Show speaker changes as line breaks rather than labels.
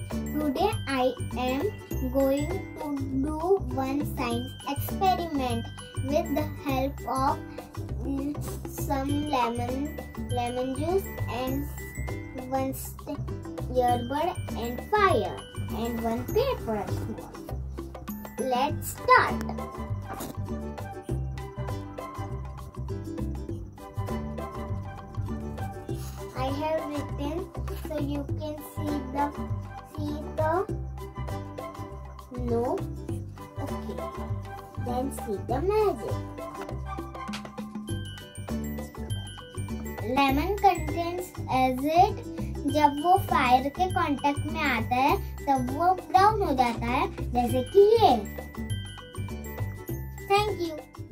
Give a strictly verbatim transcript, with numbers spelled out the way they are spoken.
Today I am going to do one science experiment with the help of mm, some lemon lemon juice and one earbud and fire and one paper small. Let's start. I have written so you can see the see the no. Okay. Then see the magic. Lemon contains acid. जब वो fire के contact में आता है तब वो brown हो जाता है, जैसे कि ये। Thank you.